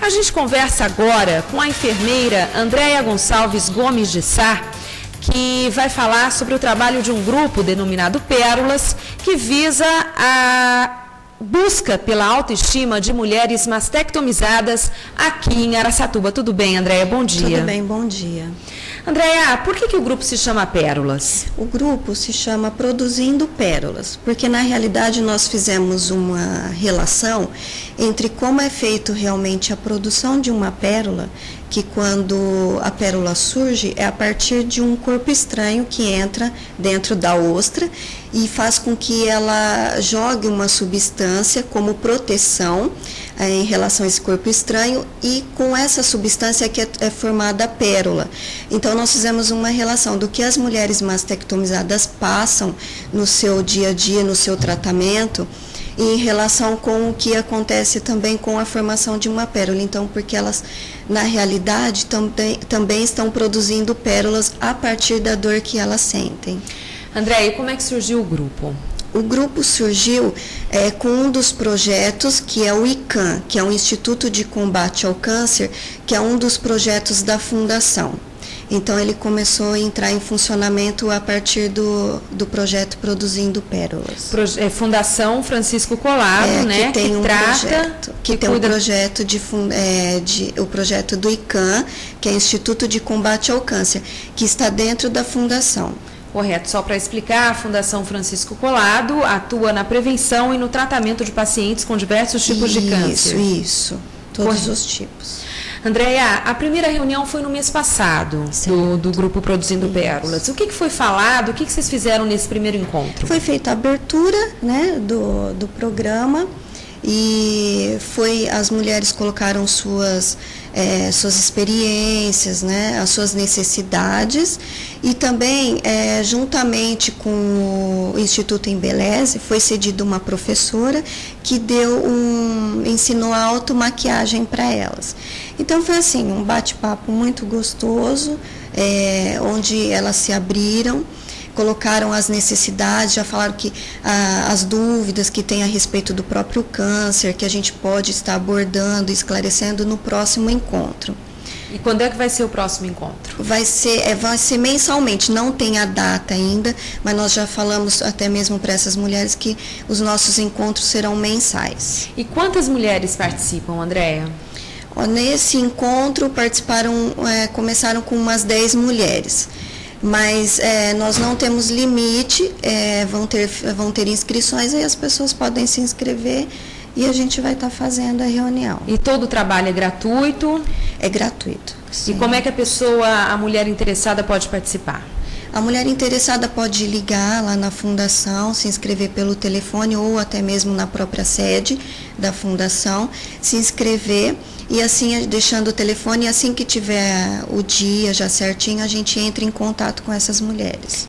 A gente conversa agora com a enfermeira Andréia Gonçalves Gomes de Sá, que vai falar sobre o trabalho de um grupo denominado Pérolas, que visa a busca pela autoestima de mulheres mastectomizadas aqui em Araçatuba. Tudo bem, Andréia? Bom dia. Tudo bem, bom dia. Andréia, por que o grupo se chama Pérolas? O grupo se chama Produzindo Pérolas, porque na realidade nós fizemos uma relação entre como é feito realmente a produção de uma pérola, que quando a pérola surge é a partir de um corpo estranho que entra dentro da ostra e faz com que ela jogue uma substância como proteção em relação a esse corpo estranho, e com essa substância que é formada a pérola. Então nós fizemos uma relação do que as mulheres mastectomizadas passam no seu dia a dia, no seu tratamento, em relação com o que acontece também com a formação de uma pérola. Então, porque elas, na realidade, também estão produzindo pérolas a partir da dor que elas sentem. Andréia, e como é que surgiu o grupo? O grupo surgiu com um dos projetos, que é o ICAN, que é o Instituto de Combate ao Câncer, que é um dos projetos da Fundação. Então, ele começou a entrar em funcionamento a partir do projeto Produzindo Pérolas. Fundação Francisco Colado, né? Que tem um projeto o projeto do ICAN, que é Instituto de Combate ao Câncer, que está dentro da Fundação. Correto. Só para explicar, a Fundação Francisco Colado atua na prevenção e no tratamento de pacientes com diversos tipos de câncer. Isso. Todos os tipos. Andréia, a primeira reunião foi no mês passado, do grupo Produzindo Pérolas. O que foi falado, o que vocês fizeram nesse primeiro encontro? Foi feita a abertura, né, do programa, e as mulheres colocaram suas experiências, né, as suas necessidades, e também, juntamente com o Instituto Embeleze, foi cedida uma professora que ensinou a automaquiagem para elas. Então foi assim, um bate-papo muito gostoso, onde elas se abriram, colocaram as necessidades, já falaram que as dúvidas que tem a respeito do próprio câncer, que a gente pode estar abordando e esclarecendo no próximo encontro. E quando é que vai ser o próximo encontro? Vai ser mensalmente, não tem a data ainda, mas nós já falamos até mesmo para essas mulheres que os nossos encontros serão mensais. E quantas mulheres participam, Andréia? Nesse encontro começaram com umas 10 mulheres. Mas nós não temos limite, vão ter inscrições, aí as pessoas podem se inscrever e a gente vai estar fazendo a reunião. E todo o trabalho é gratuito? É gratuito. Sim. E como é que a mulher interessada pode participar? A mulher interessada pode ligar lá na Fundação, se inscrever pelo telefone ou até mesmo na própria sede da Fundação, se inscrever e assim, deixando o telefone, e assim que tiver o dia já certinho, a gente entra em contato com essas mulheres.